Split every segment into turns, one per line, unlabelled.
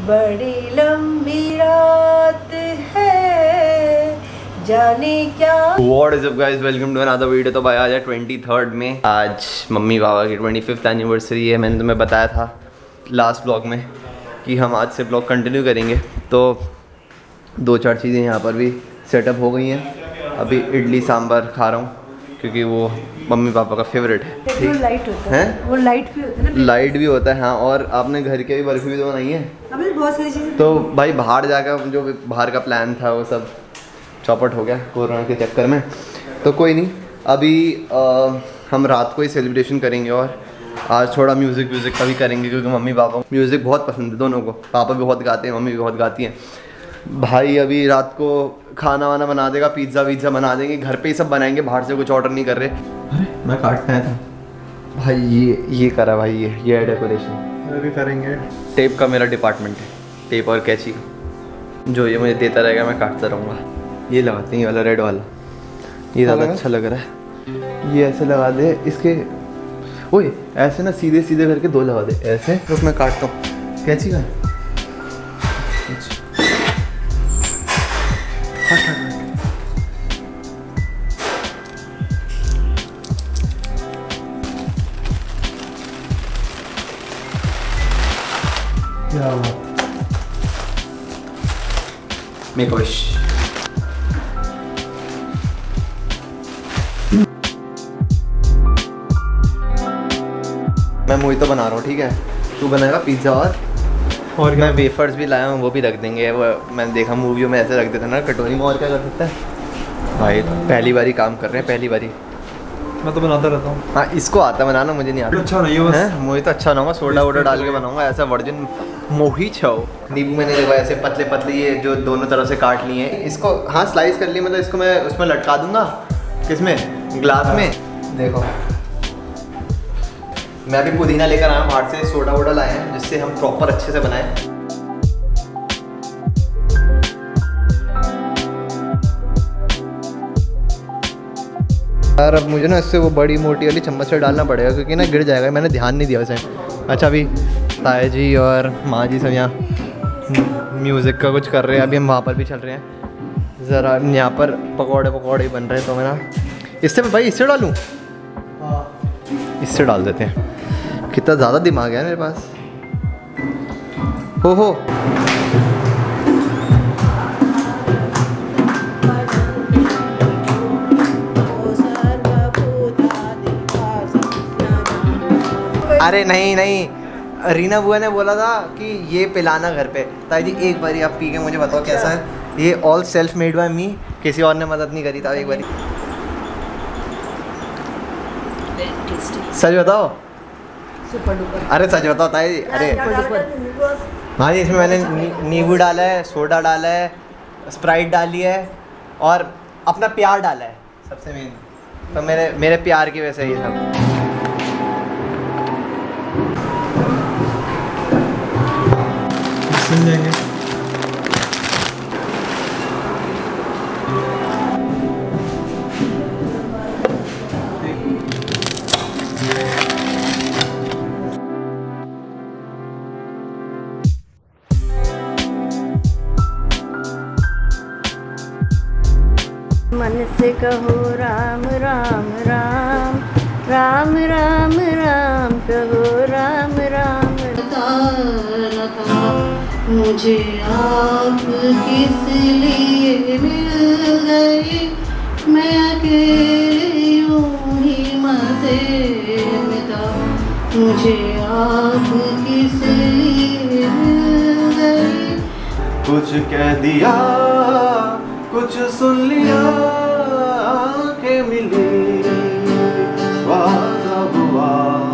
बड़ी लंबी रात है जाने क्या।
What is up guys, welcome to another video। तो भाई आज है 23rd में, आज मम्मी पापा की 25th एनिवर्सरी है। मैंने तुम्हें बताया था लास्ट ब्लॉग में कि हम आज से ब्लॉग कंटिन्यू करेंगे। तो दो चार चीज़ें यहाँ पर भी सेटअप हो गई हैं। अभी इडली सांभर खा रहा हूँ क्योंकि वो मम्मी पापा का फेवरेट है।
वो लाइट होता है, वो लाइट भी होता है ना,
लाइट भी होता है हाँ। और आपने घर के भी बर्फी भी तो बनाई है।
अभी बहुत सारी चीज़ें।
तो भाई बाहर जाकर जो बाहर का प्लान था वो सब चौपट हो गया कोरोना के चक्कर में। तो कोई नहीं, अभी हम रात को ही सेलिब्रेशन करेंगे और आज थोड़ा म्यूज़िक का भी करेंगे क्योंकि मम्मी पापा को म्यूज़िक बहुत पसंद है दोनों को। पापा भी बहुत गाते हैं, मम्मी भी बहुत गाती हैं। भाई अभी रात को खाना वाना बना देगा, पिज़्ज़ा वीज़्ज़ा बना देंगे, घर पे ही सब बनाएंगे, बाहर से कुछ ऑर्डर नहीं कर रहे। अरे मैं काटना था भाई, ये करा भाई, ये है डेकोरेशन,
भी करेंगे।
टेप का मेरा डिपार्टमेंट है, टेप और कैंची जो ये मुझे देता रहेगा मैं काटता रहूँगा। ये लगाते हैं, ये वाला रेड वाला, ये ज़्यादा अच्छा लग रहा है। ये ऐसे लगा दे इसके, ओए ऐसे ना सीधे सीधे करके दो लगा दे ऐसे। तो मैं काटता हूँ कैंची का। Make a wish. मैं मोहितो बना रहा हूँ, ठीक है, तू बनाएगा पिज़्ज़ा और मैं वेफर्स भी लाया हूँ, वो भी रख देंगे। वो मैंने देखा मूवियों में ऐसे रख देते ना कटोरी में, और क्या कर सकता है भाई। पहली बारी काम कर रहे हैं, पहली बारी।
मैं तो बनाता रहता हूँ।
हाँ इसको आता बनाना, मुझे नहीं आता।
अच्छा नहीं है बस।
मोहितो अच्छा बनाऊंगा, सोडा वोडा डाल के बनाऊंगा, ऐसा वर्जिन मोहितो। नींबू मैंने देखा ऐसे पतले पतले ये जो दोनों तरफ से काट लिए हैं, इसको हाँ स्लाइस कर लिए, मतलब इसको मैं उसमें लटका दूंगा। किसमें? ग्लास में। देखो मैं अभी पुदीना लेकर आया हूँ बाहर से, सोडा वोडा लाए हैं जिससे हम प्रॉपर अच्छे से बनाएं। यार अब मुझे ना इससे वो बड़ी मोटी वाली चम्मच से डालना पड़ेगा क्योंकि ना गिर जाएगा, मैंने ध्यान नहीं दिया उसे। अच्छा अभी ताया जी और माँ जी सब यहाँ म्यूज़िक का कुछ कर रहे हैं, अभी हम वहाँ पर भी चल रहे हैं। ज़रा यहाँ पर पकौड़े बन रहे हैं, तो मैं ना इससे भाई इससे डालूँ, इससे डाल देते हैं। कितना ज़्यादा दिमाग है मेरे पास। हो अरे नहीं, रीना बुआ ने बोला था कि ये पिलाना घर पे। ताई जी एक बारी आप पी के मुझे बताओ कैसा है। ये all self made by me, किसी और ने मदद नहीं करी था। एक बारी सच बताओ। अरे सच बताओ ताई जी। अरे हाँ जी, इसमें मैंने नींबू डाला है, सोडा डाला है, स्प्राइट डाली है और अपना प्यार डाला है सबसे मेन। तो मेरे प्यार की वजह से ये सब।
सुन लेंगे।
मन से कहो राम राम राम, राम राम राम कहो राम राम।
मुझे आप किस लिए मिल गई, मैं अकेले यूं ही मज़े में था। मुझे आप किस लिए मिल गई।
कुछ कह दिया कुछ सुन लिया, आंखें मिली वादा हुआ।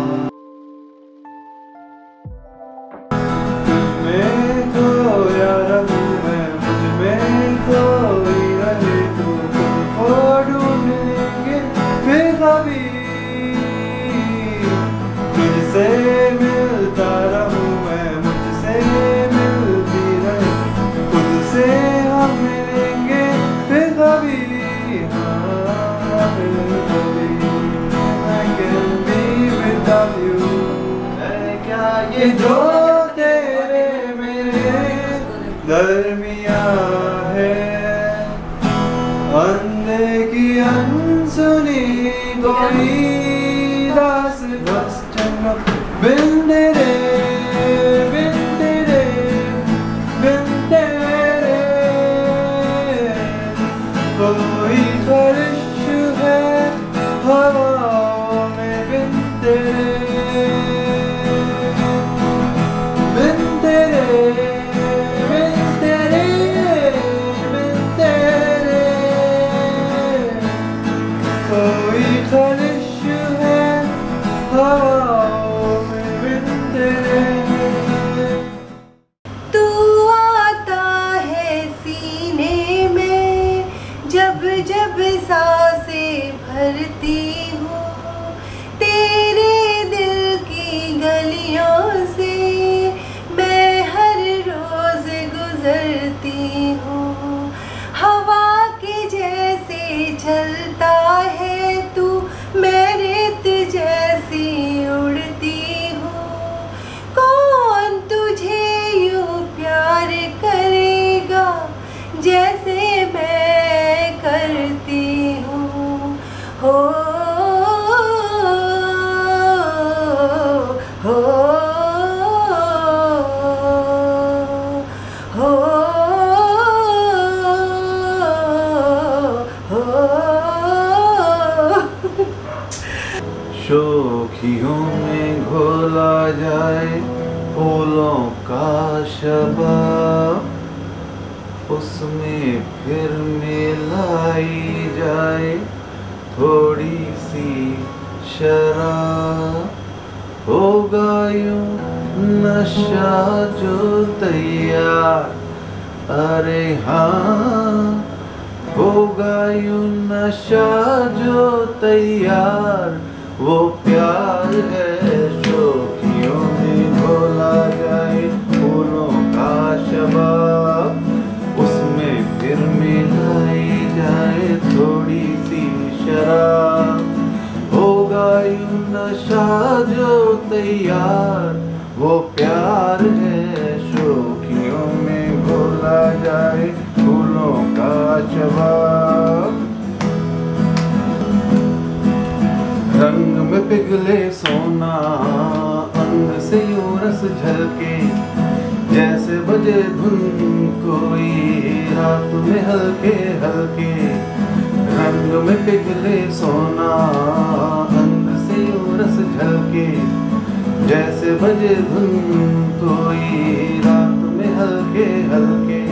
तुझसे मिलता रहूं मैं, मुझसे मिलती रहे, खुद से हम मिलेंगे फिर कभी। हाँ फिर कभी। I can be without you। क्या ये जो तेरे मेरे दरमिया है अंधे की अनसुनी कोई दास बस चंगा बिन तेरे बिन तेरे बिन तेरे कोई ख्वाहिश है हवाओं में बिन तेरे बिन तेरे बिन तेरे बिन तेरे कोई ख्वाहिश है हवाओं में बिन तेरे।
तू आता है सीने में जब जब सांसें भरती हूँ, तेरे दिल की गलियों से मैं हर रोज गुजरती हूँ। हवा के जैसे चलता है तू, मैं रेत जैसी उड़ती हूँ। कौन तुझे यूं प्यार करेगा जैसे मैं करती हूँ। हो हो हो
शोखियों में घोला जाए फूलों का शबाब, उसमें फिर मिलाई जाए थोड़ी सी शराब। होगा यूं नशा जो तैयार, अरे हाँ होगा यूं नशा जो तैयार, वो प्यार है शोखियों में घोला जाए फूलों का शबाब, उसमें फिर मिलाई जाए थोड़ी सी शराब। होगा यूं नशा जो तैयार, वो प्यार है शोखियों में घोला जाए फूलों का शबाब। रंग में पिघले सोना अंग से यूं रस झलके, जैसे बजे धुन कोई रात में हल्के हल्के। रंग में पिघले सोना अंग से यूं रस झलके, जैसे बजे धुन कोई रात में हल्के हल्के।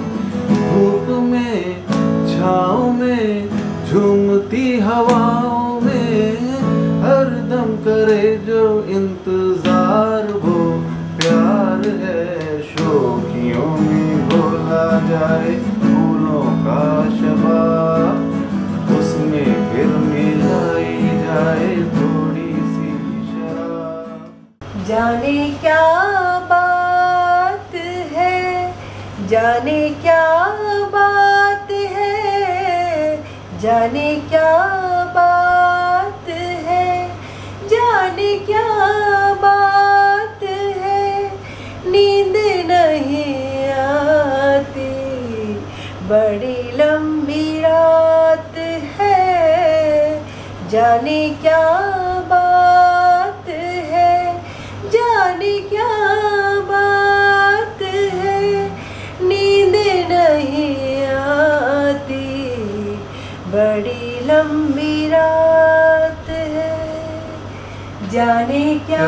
धूप में छाँव में झूमती हवाओं में हरदम करे जो इंतजार, वो प्यार है शोखियों में घोला जाए फूलों का शबाब, उसमें फिर मिलाई जाए थोड़ी सी शराब।
जाने क्या बात है, जाने क्या बात है, जाने क्या बात है, जाने क्या बात है। नींद नहीं आती, बड़ी लंबी रात है। जाने क्या बात है, जाने क्या बात है। नींद नहीं आती, बड़ी लंबी रात है। जाने क्या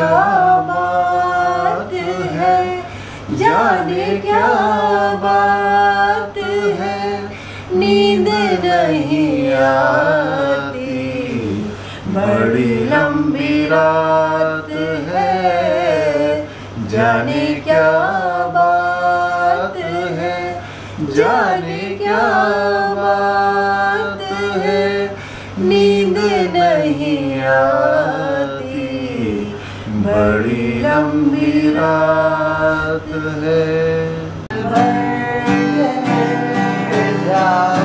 बात है, जाने क्या बात है। नींद नहीं आती, बड़ी लंबी रात है। जाने क्या बात है, जाने क्या बात है। नींद नहीं आती, बड़ी लंबी रात है।